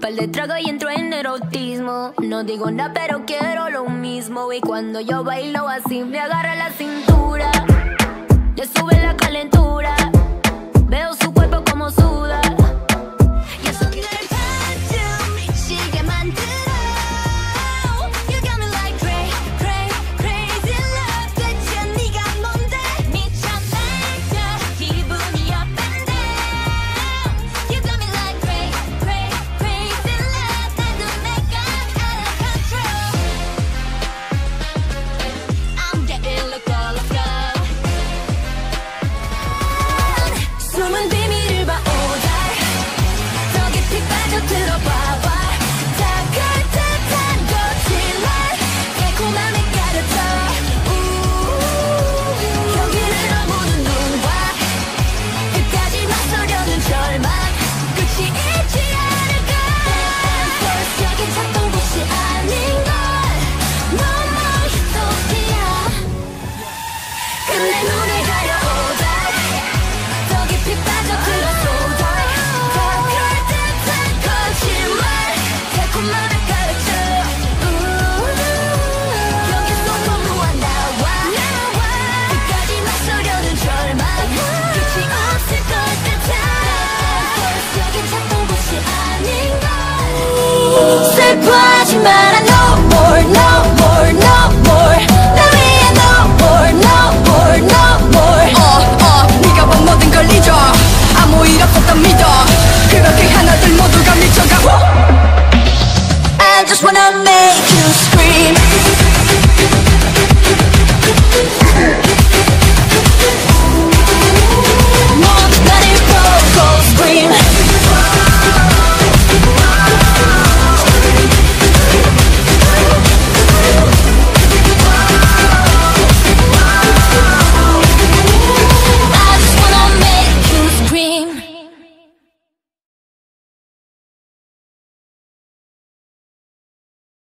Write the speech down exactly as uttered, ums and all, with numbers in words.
par de trago y entro en erotismo. No digo nada pero quiero lo mismo. Y cuando yo bailo así me agarra la cintura, le sube la calentura, veo su cuerpo como suda. Y eso que 날 미치게 만들어. You got me like cray, cray, crazy love. 대체 네가 뭔데 미쳐 날려 기분이 up and down. You got me like cray, cray, crazy love. 나도 내가 out of control. I'm getting loco, loco. 숨은 비밀을 봐, oh yeah. 더 깊이 빠져들어봐봐. 다가올 듯한 거칠한 달콤함에 가려져. 여기는 너무는 눈과 끝까지 맞서려는 절망. 끝이 있지 않을까. First 여긴 찾던 곳이 아닌 걸. 너무 유토피아. 근데 눈을 가려, oh yeah. 더 깊이 빠져들어, so dark. 다가올 듯한 거짓말 달콤함에 가려져. 여기서 너무한 나와 끝까지 맞서려는 절망. 끝이 없을 것 같아. First 여긴 찾던 곳이 아닌 걸. 슬퍼하지 마라.